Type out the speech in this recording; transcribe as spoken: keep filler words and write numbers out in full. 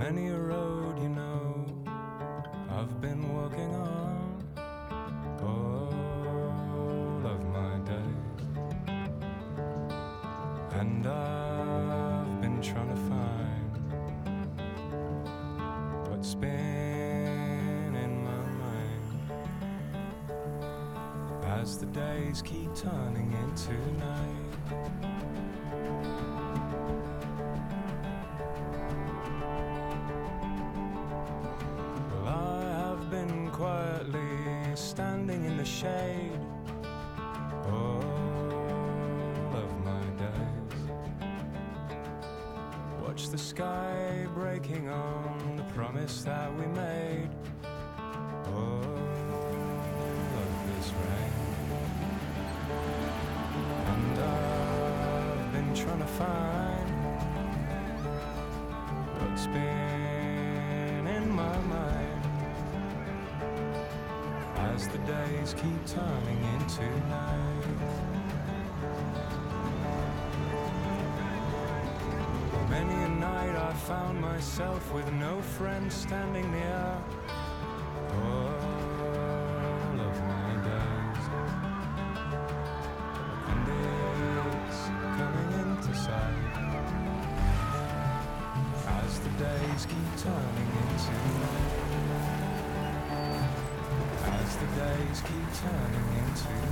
Many a road, you know, I've been walking on all of my days, and I've been trying to find what's been in my mind as the days keep turning into night. Been quietly standing in the shade all of my days. Watch the sky breaking on the promise that we made. All of this rain, and I've been trying to find what's been in my mind as the days keep turning into night. Many a night I found myself with no friend standing near all of my days, and it's coming into sight as the days keep turning into night. As the days keep turning into